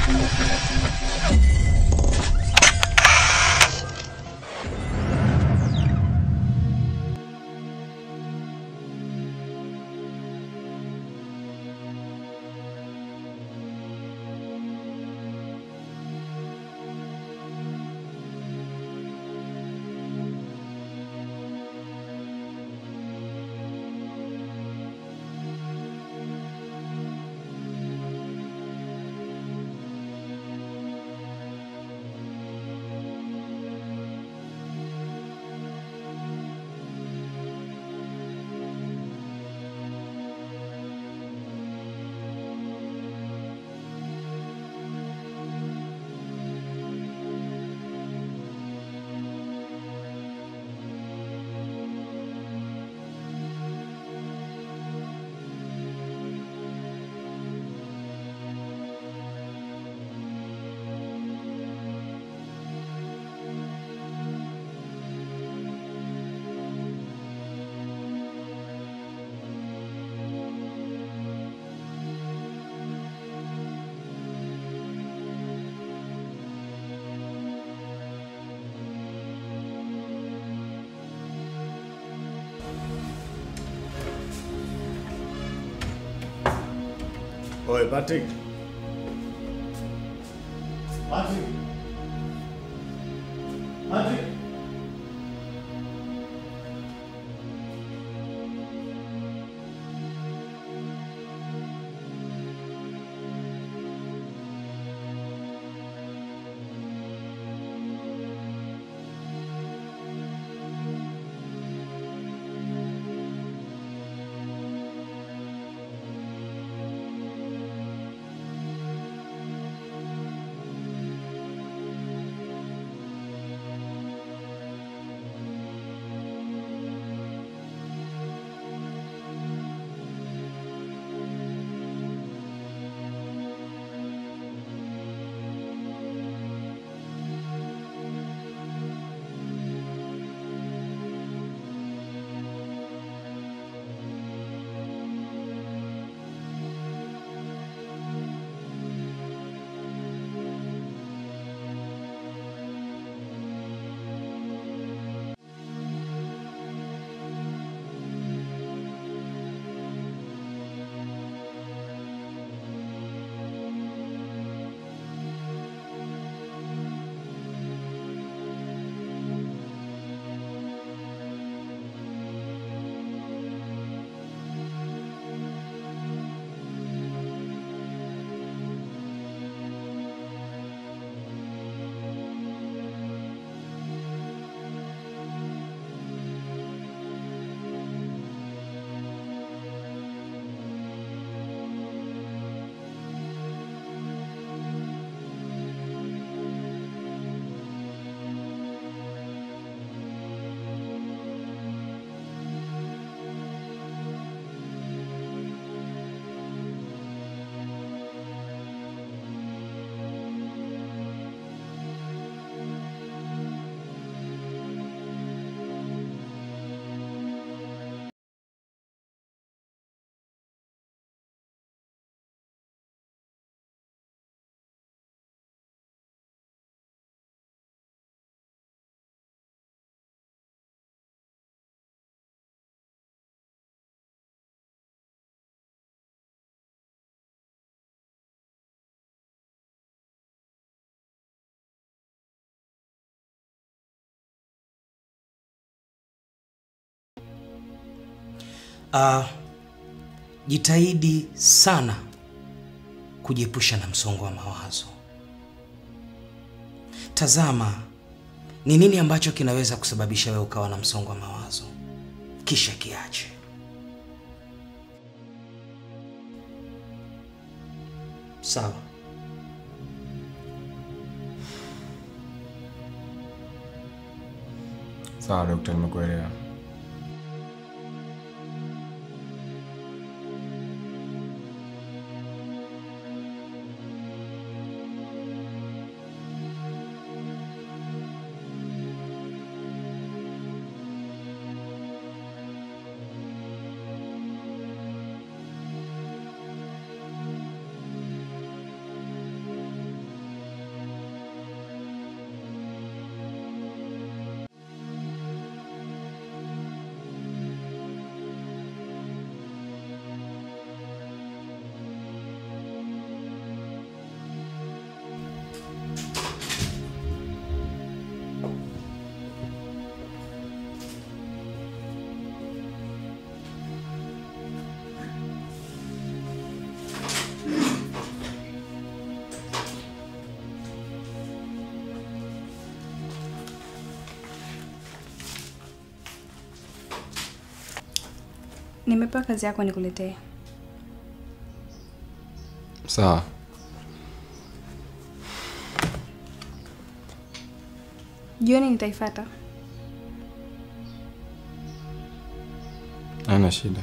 Oi, Patrick. Patrick. Patrick. Jitahidi sana kujiepusha na msongo wa mawazo. Tazama ni nini ambacho kinaweza kusababisha wewe ukawa na msongo wa mawazo, kisha kiache. Sawa? Sawa daktari, nimekuelewa. Nimepewa kazi yako nikuletee. Sawa. Jioni nitaifuata. Haina shida.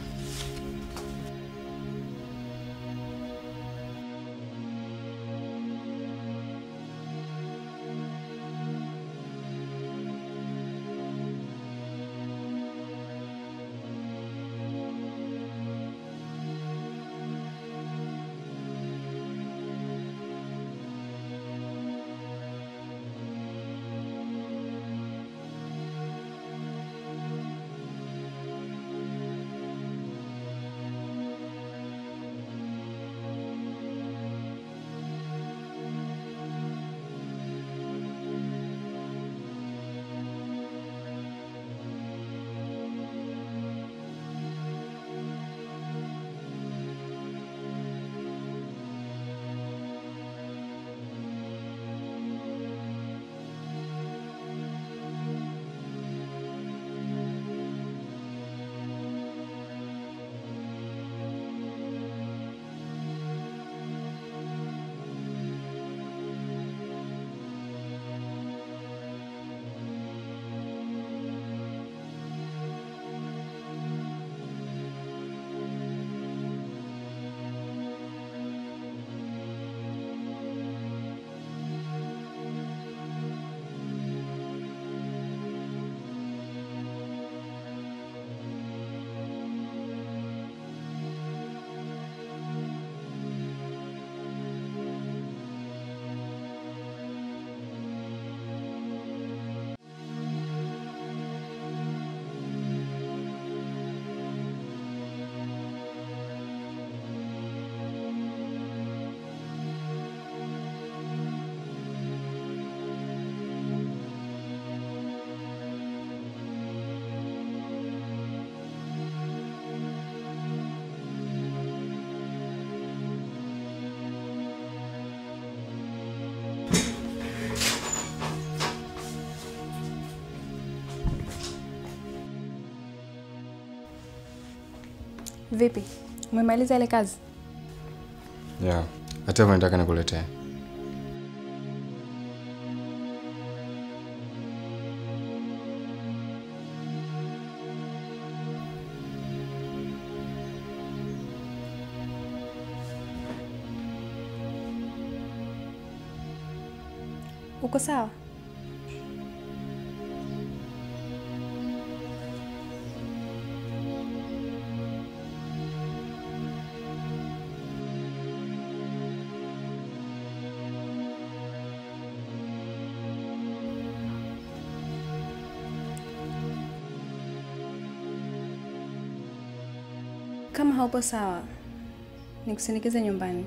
Vipi? Umemaliza ile kazi? Yeah. Hata hivyo nataka nikuletee. Uko sawa? Kama haupo sawa, nikusindikize nyumbani.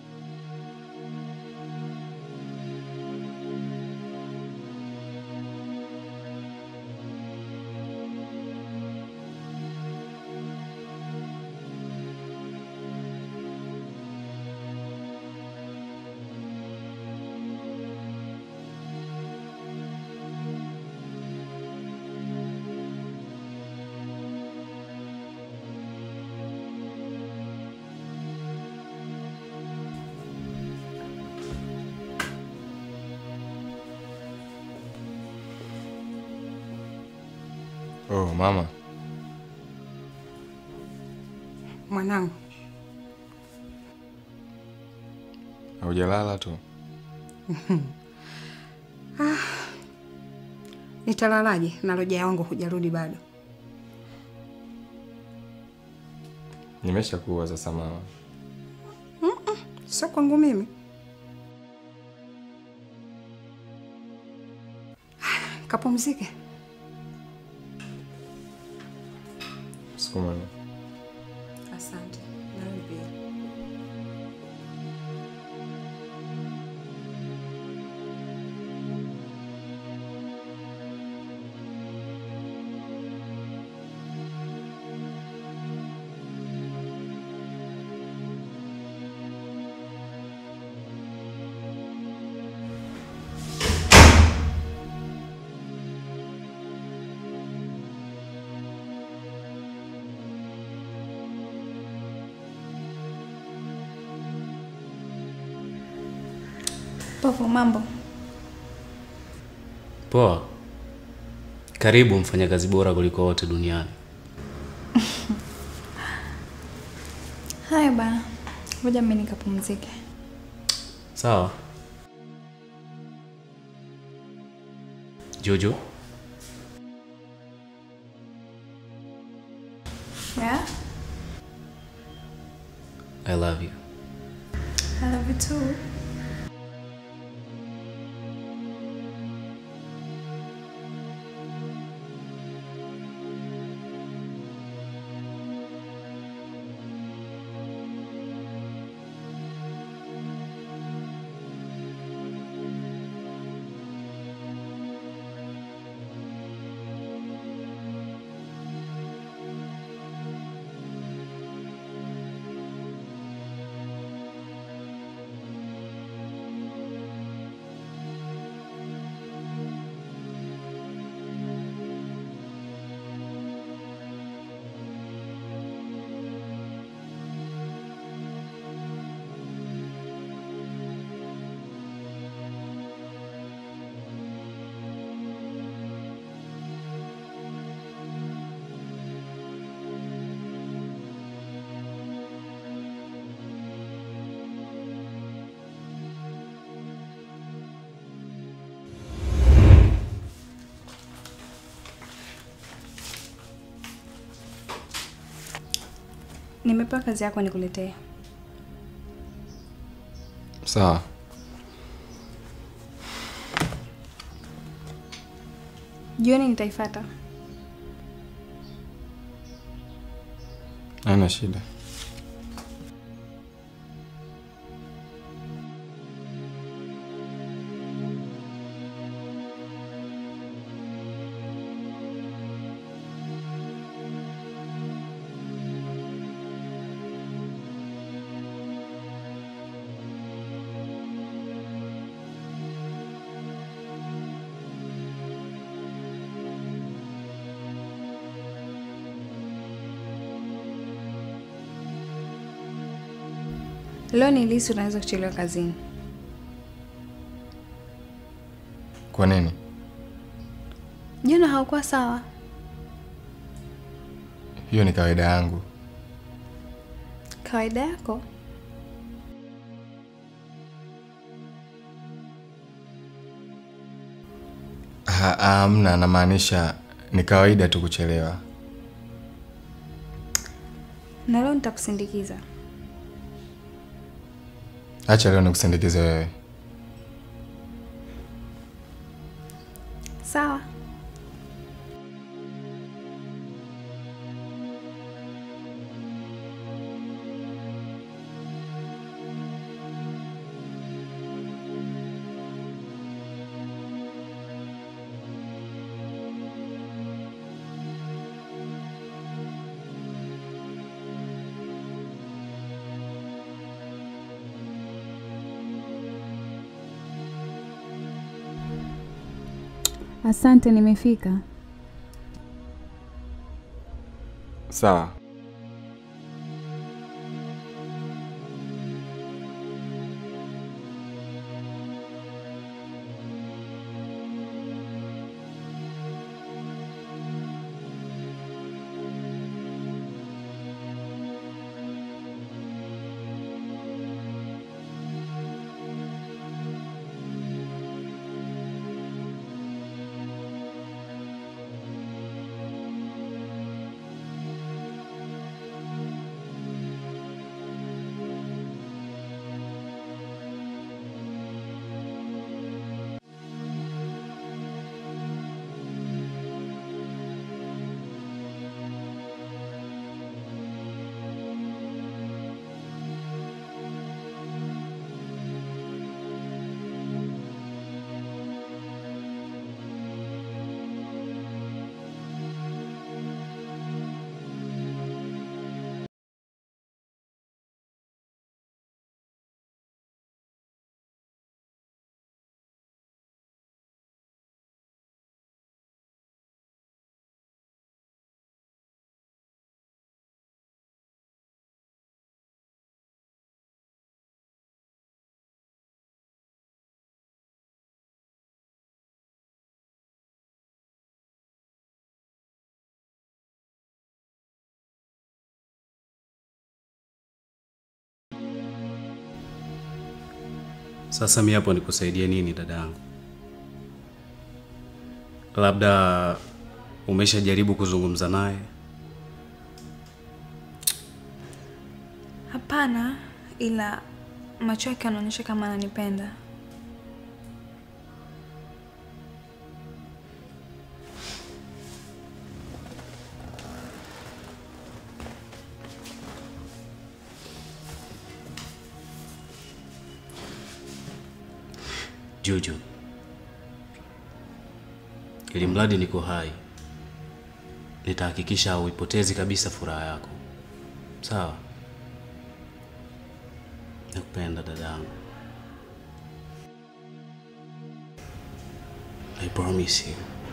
Oh, mama. Mwanangu. Haujalala tu? Nitalalaje na roja yangu hujarudi bado? Nimeshakuwa sasa mama. Sio kwangu mimi. Kapumzike. Siku mwema. Asante. Na wewe pia. Popo, mambo? Poa. Karibu mfanyakazi bora kuliko wote duniani. Haya bana. Ngoja mimi nikapumzike. Sawa. Jojo. Yeah? I love you. I love you too. Nimepewa kazi yako nikuletee. Sawa. Jioni nitaifuata. Haina shida. Leo nilihisi unaweza kuchelewa kazini. Kwa nini? Jana haukuwa sawa. Hiyo ni kawaida yangu. Kawaida yako? Hamna, namaanisha ni kawaida tu kuchelewa. Na leo nitakusindikiza. Acha leo nikusindikize wewe. Sawa. Asante, nimefika. Sawa. Sasa mimi hapo nikusaidie nini dadangu? Labda umeshajaribu kuzungumza naye? Hapana, ila macho yake yanaonyesha kama ananipenda. Juju, ili mradi niko hai, nitahakikisha hauipotezi kabisa furaha yako. Sawa? Nakupenda dadangu. I promise you.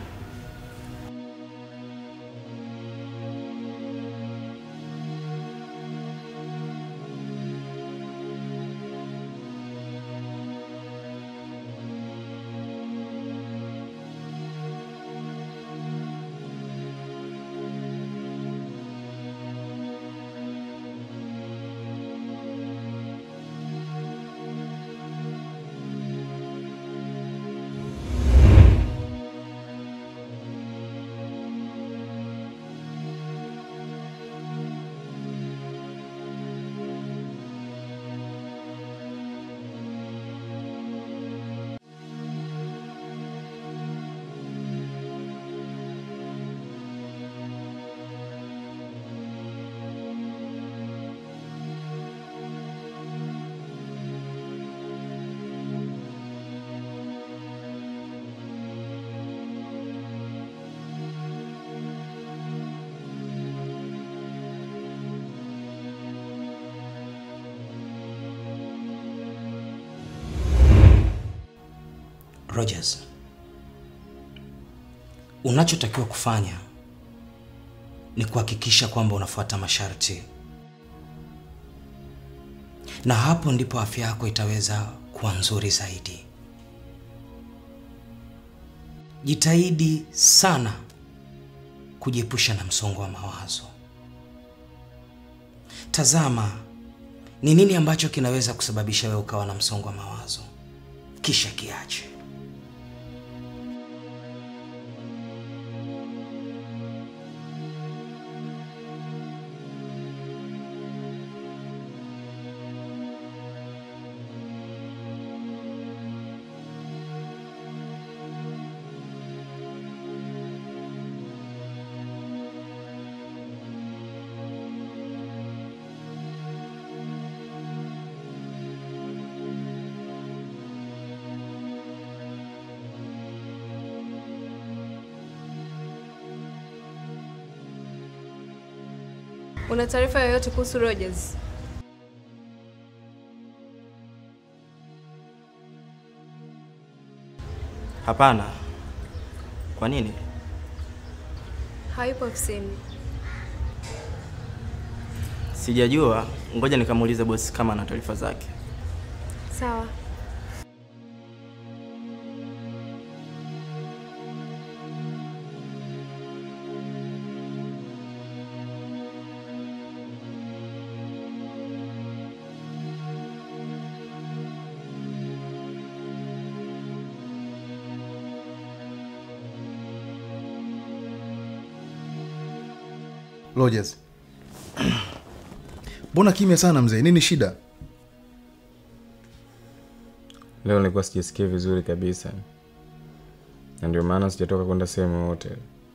Rogers, unachotakiwa kufanya ni kuhakikisha kwamba unafuata masharti, na hapo ndipo afya yako itaweza kuwa nzuri zaidi. Jitahidi sana kujiepusha na msongo wa mawazo. Tazama ni nini ambacho kinaweza kusababisha wewe ukawa na msongo wa mawazo, kisha kiache. Una taarifa yoyote kuhusu Rogers? Hapana. Kwa nini? Hayupo ofisini. Sijajua, ngoja nikamuulize boss kama ana taarifa zake. Sawa. Rogers. Mbona kimya sana mzee? Nini shida? Leo nilikuwa sijisikii vizuri kabisa. Na ndio maana sijatoka kwenda sehemu yote.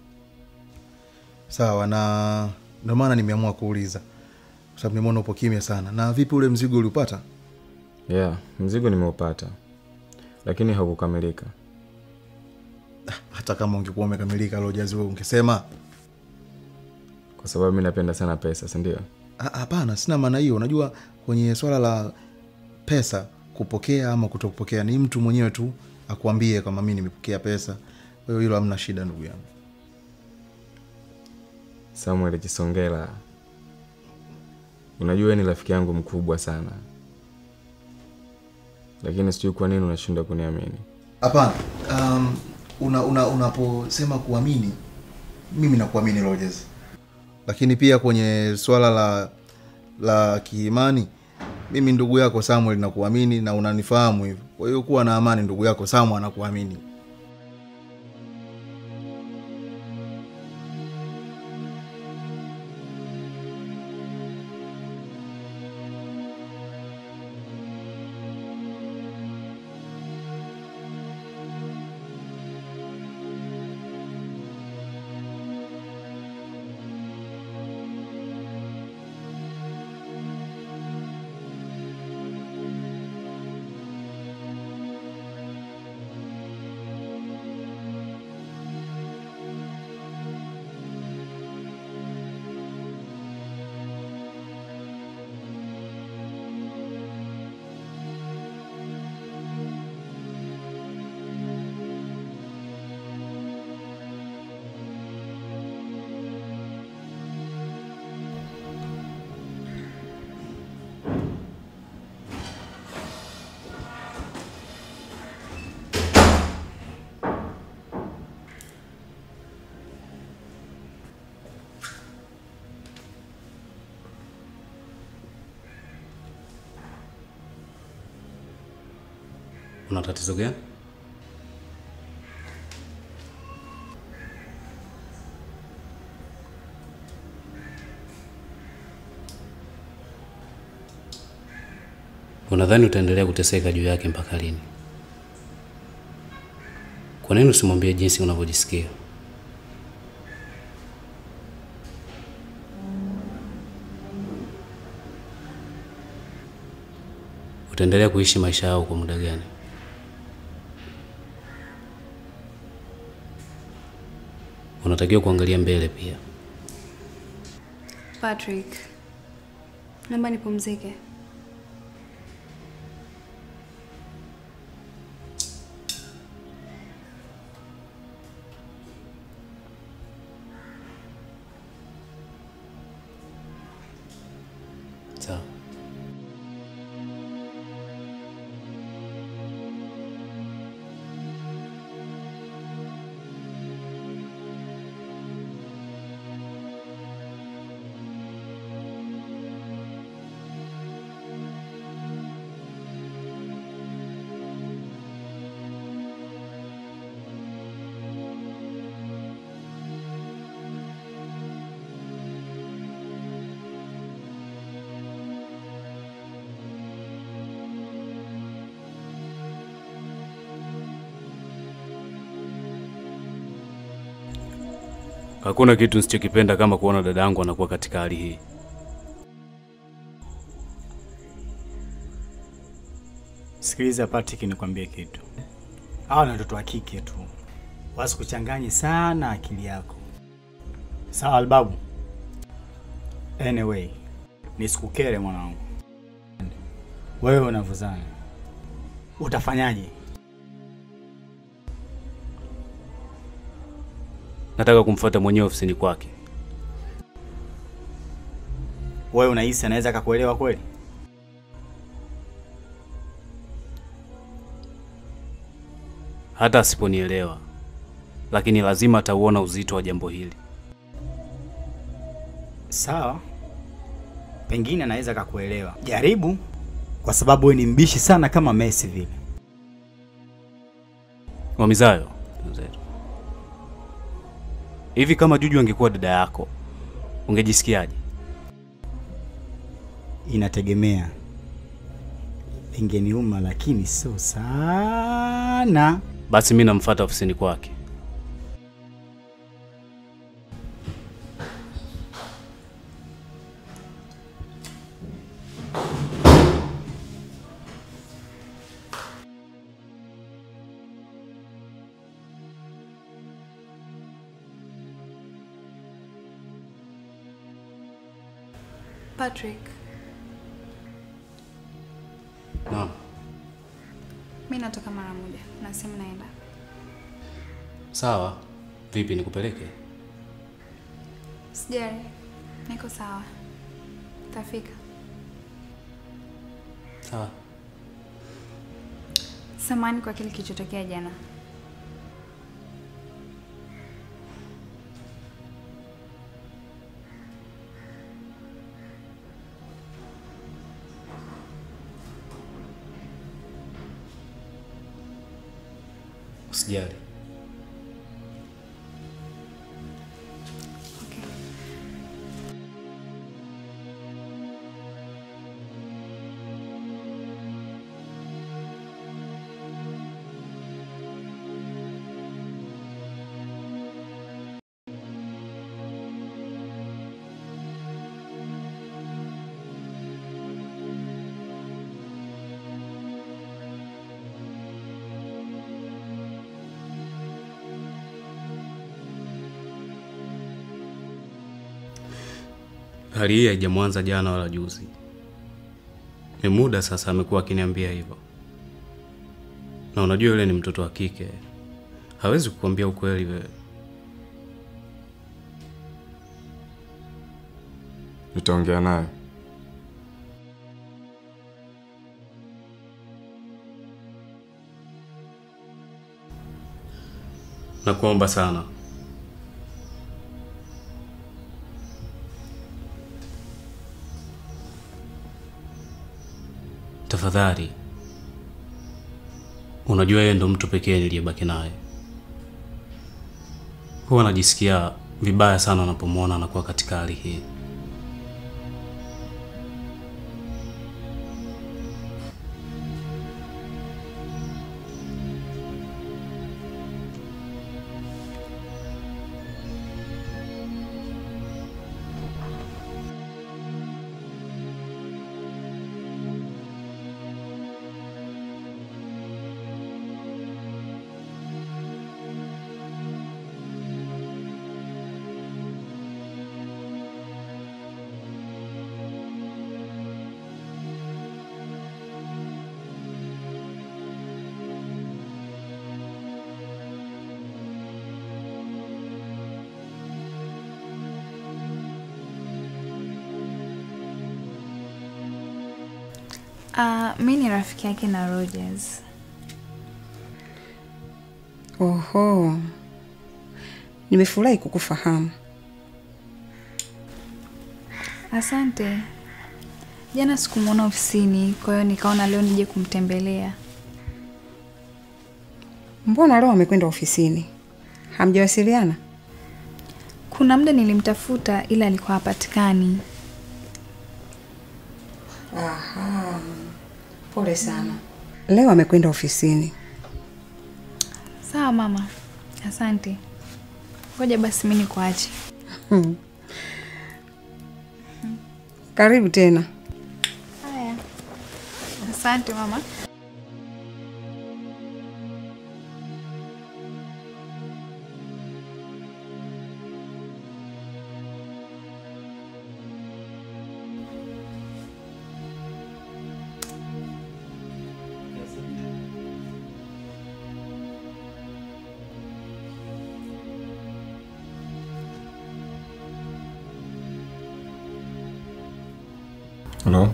Sawa, na ndio maana nimeamua kuuliza. Kwa sababu nimeona upo kimya sana. Na vipi ule mzigo uliupata? Yeah, mzigo nimeupata. Lakini haukukamilika. Hata kama ungekuwa umekamilika Rogers, wewe ungesema. Kwa sababu mimi napenda sana pesa, si ndio? Hapana, sina maana hiyo. Unajua kwenye swala la pesa, kupokea ama kutokupokea ni mtu mwenyewe tu akwambie kama mimi nimepokea pesa. Kwa hiyo hilo hamna shida ndugu yangu. Samuel Kisongela. Unajua ni rafiki yangu mkubwa sana. Lakini sijui kwa nini unashinda kuniamini. Hapana. Unaposema kuamini, mimi nakuamini Rogers. Lakini pia kwenye swala la kiimani Mimi ndugu yako Samuel nakuamini na unanifahamu hivyo. Kwa hiyo kuwa na amani, ndugu yako Samuel anakuamini. Una tatizo gani? Unadhani utaendelea kuteseka juu yake mpaka lini? Kwa nini usimwambie jinsi unavyojisikia? Utaendelea kuishi maisha yao kwa muda gani? Unatakiwa kuangalia mbele pia. Patrick, naomba nipumzike. Sawa. Hakuna kitu nisichokipenda kama kuona dada yangu anakuwa katika hali hii. Sikiliza Patrick, nikwambie kitu. Hawa ni watoto wa kike tu. Wasikuchanganye sana akili yako. Sawa Albabu? Anyway, nisikukere mwanangu. Wewe unavuzana. Utafanyaje? Nataka kumfuata mwenyewe ofisini kwake. Wewe unahisi anaweza kukuelewa kweli? Hata asiponielewa, lakini lazima atauona uzito wa jambo hili. Sawa. Pengine anaweza kukuelewa. Jaribu, kwa sababu wewe ni mbishi sana kama Messi vile. Wamizayo, mzetu. Hivi kama Juju angekuwa dada yako, ungejisikiaje? Inategemea. Ingeniuma lakini sio sana. Basi mimi namfuata ofisini kwake. Patrick. Naam. Mimi natoka mara moja. Nasema naenda. Sawa. Vipi nikupeleke? Sijari. Niko sawa. Tafika. Sawa. Samahani kwa kile kilichotokea jana. Usijali. Hali hii haijamwanza jana wala juzi. Ni muda sasa amekuwa akiniambia hivyo. Na unajua yule ni mtoto wa kike. Hawezi kukuambia ukweli wewe. Nitaongea naye. Nakuomba sana. Tafadhali. Unajua yeye ndo mtu pekee niliyebaki naye. Huwa najisikia vibaya sana ninapomwona anakuwa katika hali hii. Mimi ni rafiki yake na Rogers. Oho. Nimefurahi kukufahamu. Asante. Jana sikumuona ofisini, kwa hiyo nikaona leo nije kumtembelea. Mbona leo amekwenda ofisini? Hamjawasiliana? Kuna muda nilimtafuta ila alikuwa hapatikani. Aha. Pole sana. Leo amekwenda ofisini. Sawa mama. Asante. Ngoja basi mimi nikuache. Karibu tena. Haya. Asante mama. Hello?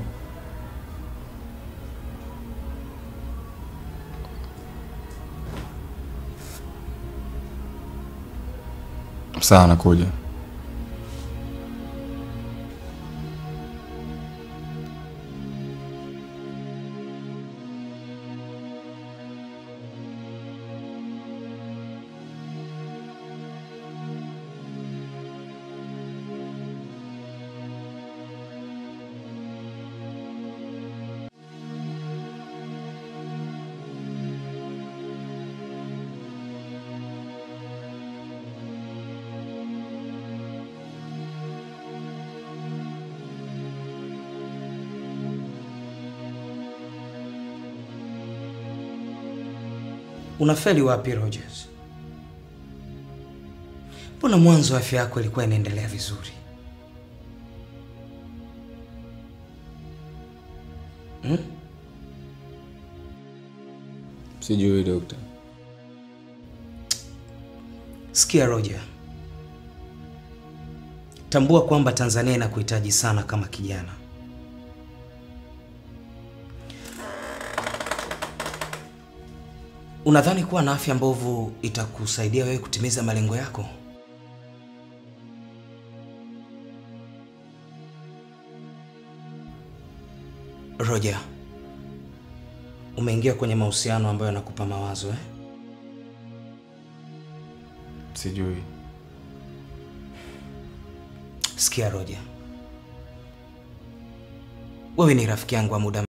Sawa, nakuja. Unafeli wapi Rogers? Mbona mwanzo afya yako ilikuwa inaendelea vizuri? Sijui dokta. Sikia Roger. Tambua kwamba Tanzania inakuhitaji sana kama kijana. Unadhani kuwa na afya mbovu itakusaidia wewe kutimiza malengo yako? Roger, umeingia kwenye mahusiano ambayo yanakupa mawazo Sijui. Sikia Roger, wewe ni rafiki yangu wa muda.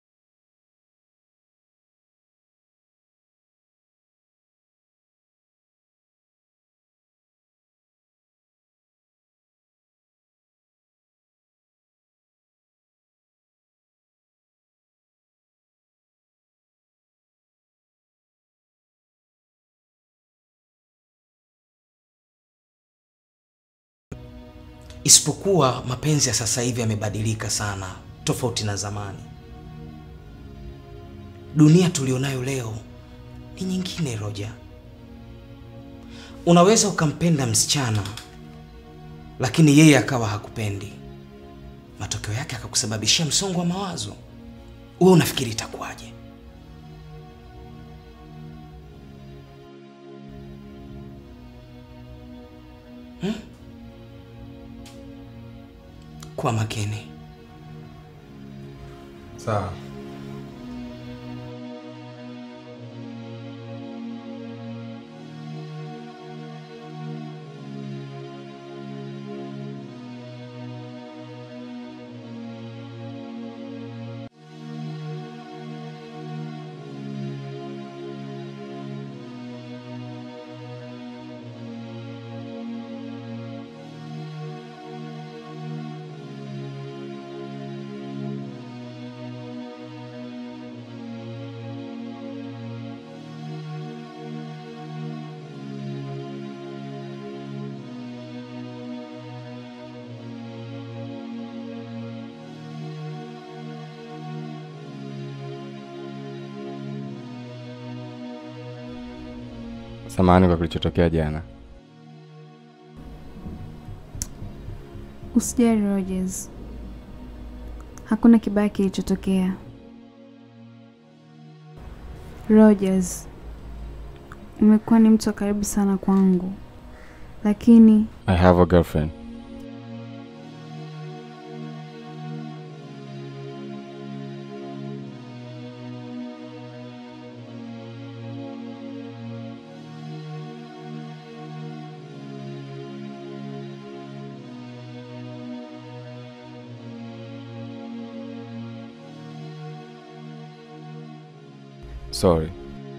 Isipokuwa mapenzi ya sasa hivi yamebadilika sana, tofauti na zamani. Dunia tulionayo leo ni nyingine Roger. Unaweza ukampenda msichana lakini yeye akawa hakupendi. Matokeo yake akakusababishia msongo wa mawazo. Wewe unafikiri itakuwaje? Kwa makini. Sawa. Samahani kwa kilichotokea jana. Usijali Rogers. Hakuna kibaya kilichotokea. Rogers, umekuwa ni mtu wa karibu sana kwangu. Lakini I have a girlfriend. Sorry.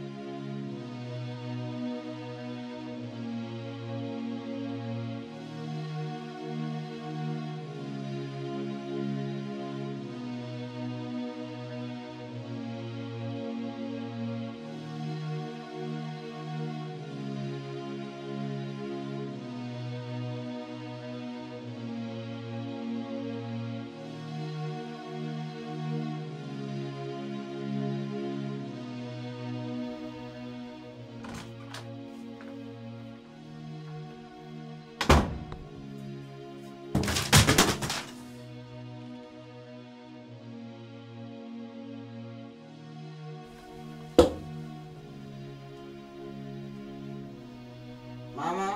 Mama.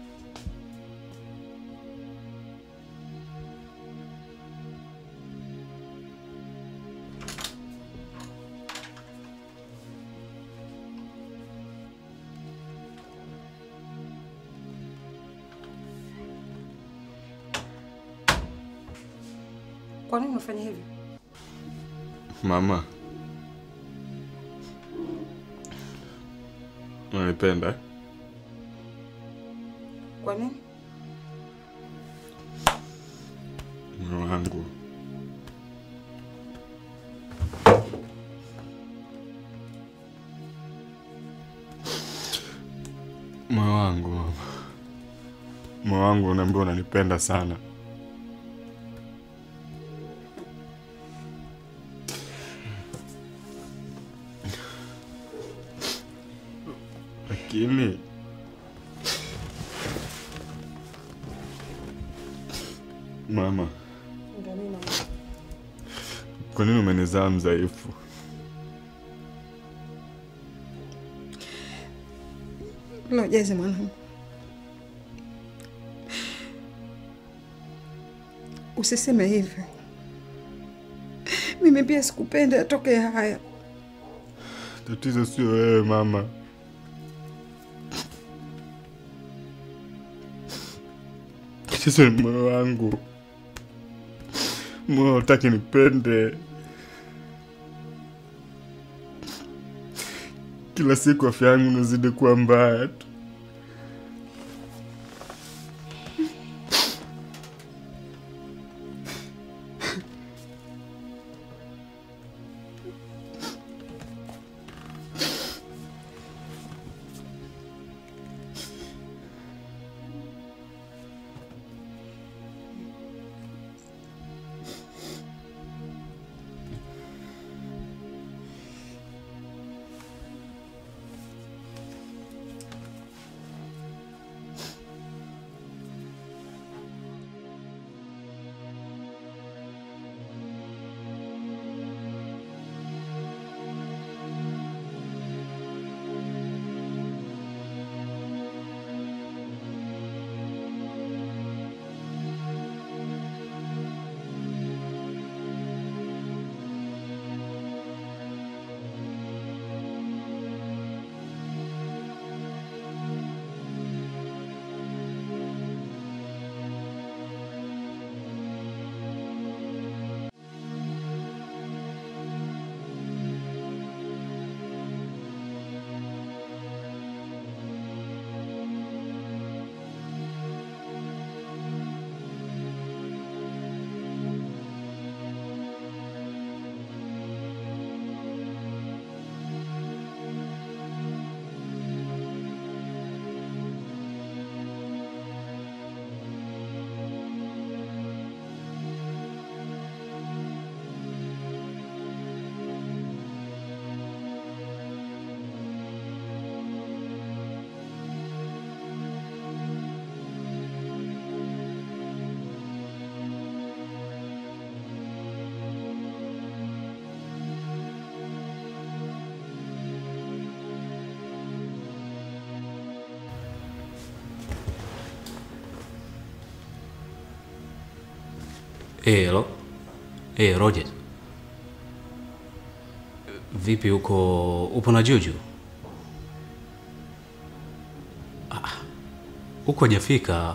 Kwa nini unafanya hivi? Mama. Unanipenda? Kwa nini? Moyo wangu. Moyo wangu, mama. Moyo wangu unaambia unanipenda sana. Lakini mama, kwa nini umenizaa mzaifu? Rogers mwanangu. Usiseme hivyo. Mimi pia sikupenda yatoke haya. Tatizo sio wewe mama. tatizo ni moyo wangu. Moyo hutaki nipende. Kila siku afya yangu inazidi kuwa mbaya tu. Hello. Roger. Vipi upo na Juju? Huko hajafika.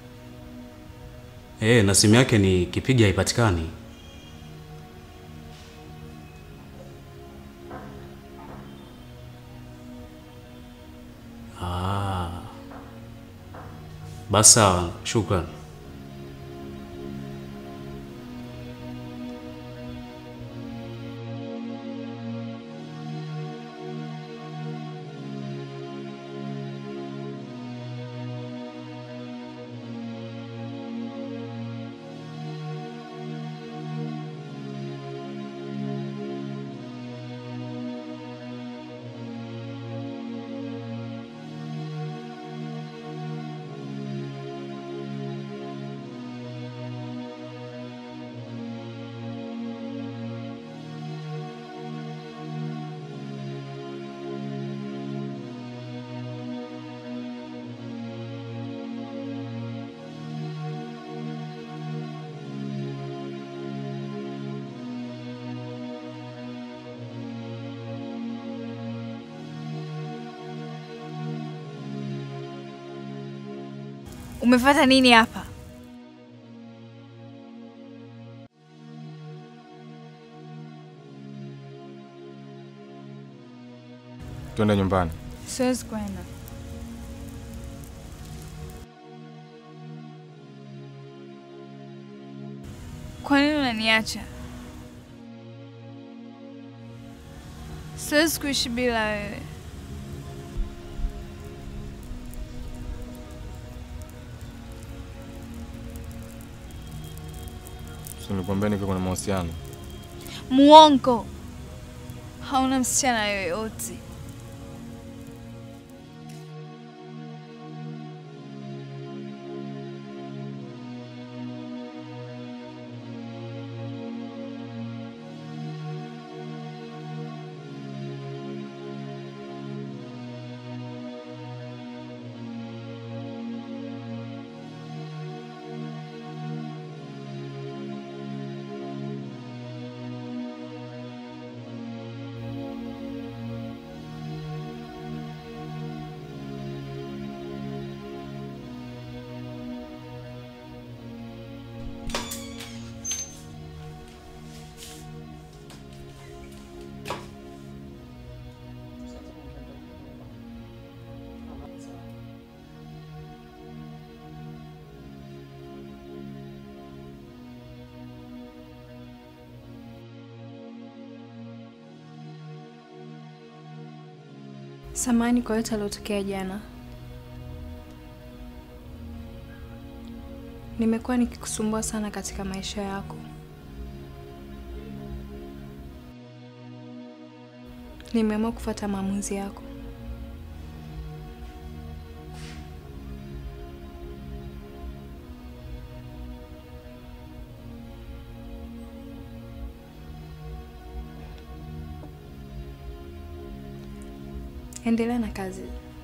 Na simu yake ni kipiga haipatikani. Basa, shukran. Umefuata nini hapa? Twende nyumbani. Siwezi kwenda. Kwa nini unaniacha? Siwezi kuishi bila wewe. Nilikwambia niko kuna mahusiano. Muongo. Hauna msichana yoyote. Samahani kwa yote yaliyotokea jana. Nimekuwa nikikusumbua sana katika maisha yako. Nimeamua kufuata maamuzi yako. Endelea na kazi.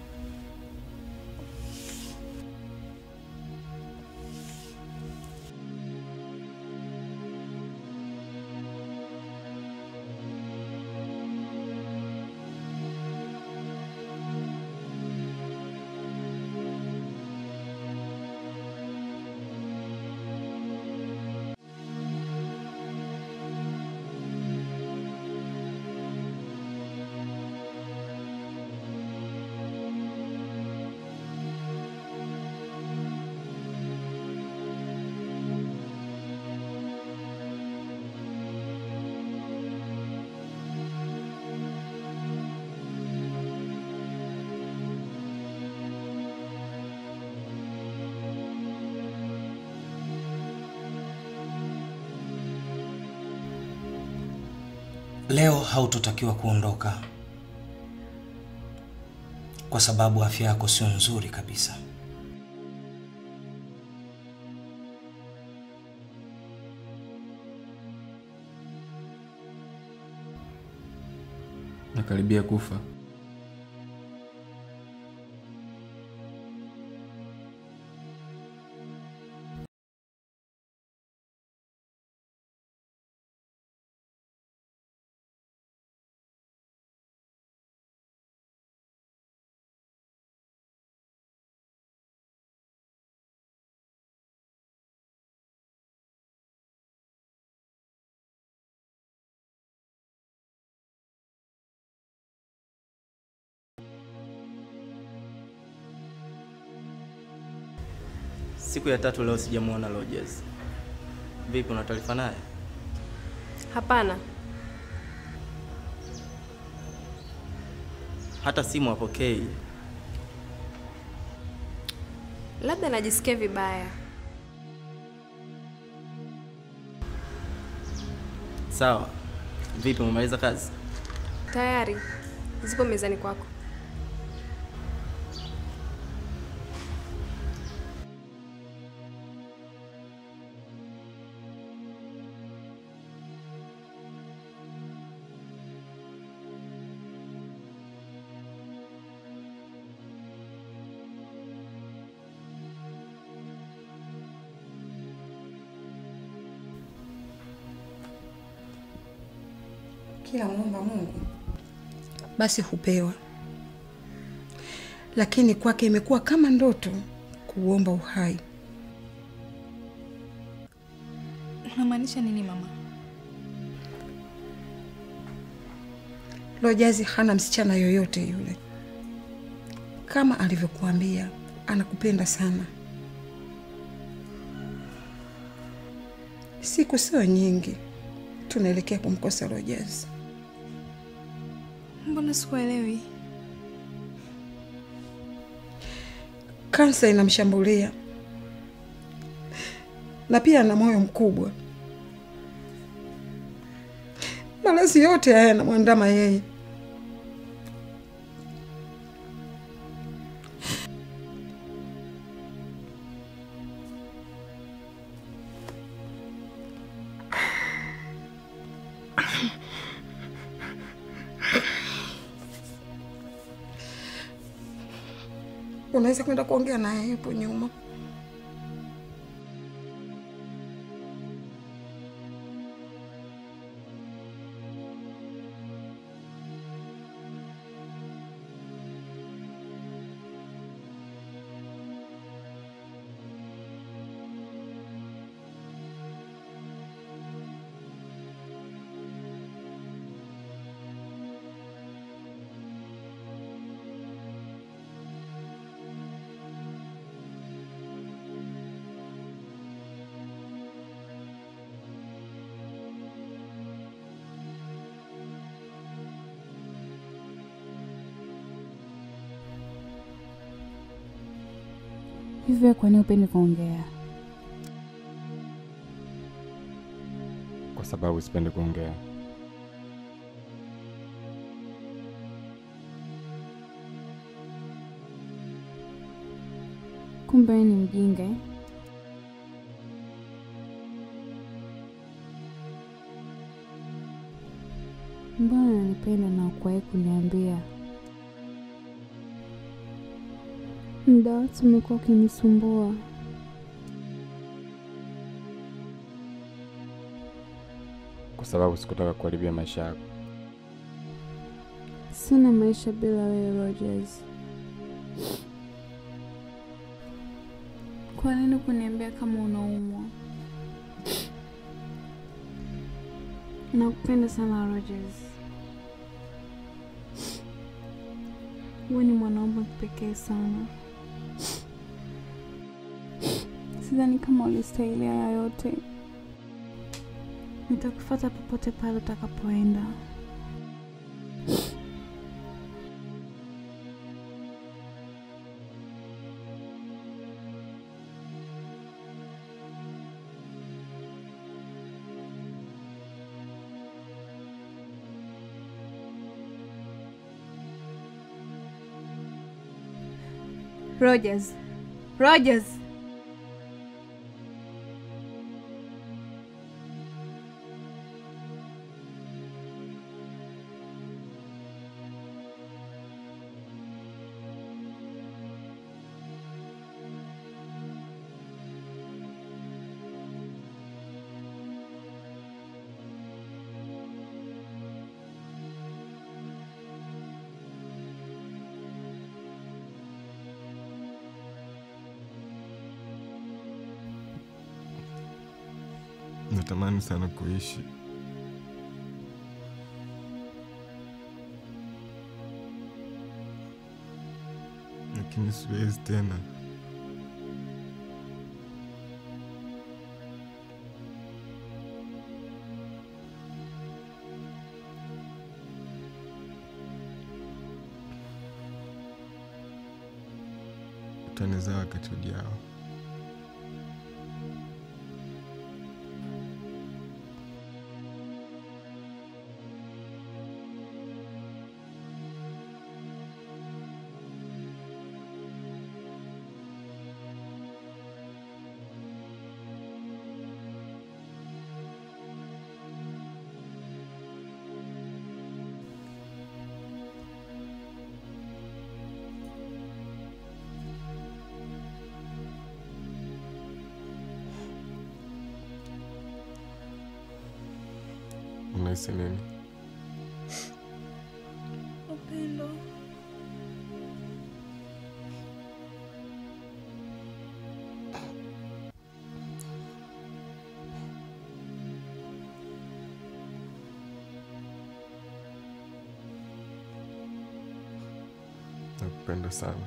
Leo hautotakiwa kuondoka kwa sababu afya yako sio nzuri kabisa. Nakaribia kufa. Siku ya 3 leo sijamuona Rogers. Vipi, una taarifa naye? Hapana. Hata simu hapokei. Labda najisikia vibaya. Sawa. Vipi, umemaliza kazi? Tayari. Zipo mezani kwako. Kila muomba Mungu basi hupewa, lakini kwake imekuwa kama ndoto kuomba uhai. Unamaanisha nini mama? Rogers hana msichana yoyote yule. Kama alivyokuambia, anakupenda sana. Siku sio nyingi tunaelekea kumkosa Rogers. Mbona sikuelewi? Kansa inamshambulia na pia ana moyo mkubwa. Maradhi yote haya yanamwandama yeye. Unaweza kwenda kuongea naye, yupo nyuma. Hivyo kwa nini upendi kuongea? Kwa sababu sipendi kuongea. Kumbe wewe ni mjinga eh? Mbona unanipenda na ukuwahi kuniambia? Muda wote umekuwa ukinisumbua. Kwa sababu sikutaka kuharibia maisha yako. Sina maisha bila wewe Rogers. Kwa nini kuniambia kama unaumwa? Nakupenda sana Rogers. Wewe ni mwanaume pekee sana. Sidhani kama ulistahili haya yote. Nitakufuata popote pale utakapoenda. Rogers. Rogers. Natamani sana kuishi, lakini siwezi tena. Utanizaa wakati ujao. Unahisi nini? Upendo. Nakupenda sana.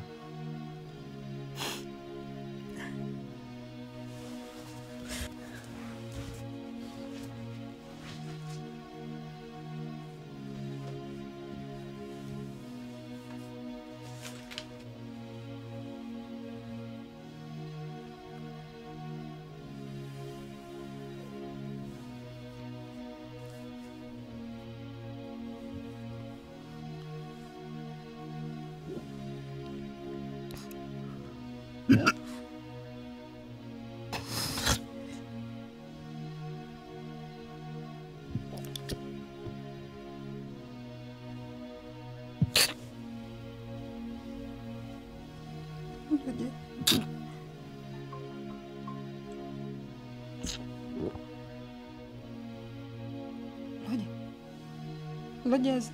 Rogers.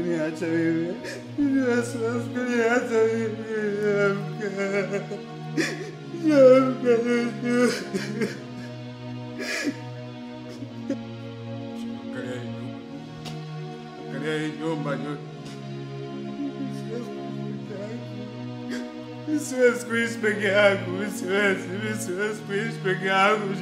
kuniacha mimi. Siwezi kuniacha mimi. Nyumba siwezi kuishi peke yangu, siwezi kuishi peke yangu.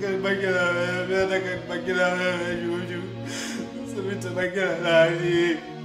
Nataka nibaki na wewe Juju. Sasa nitabaki na nani?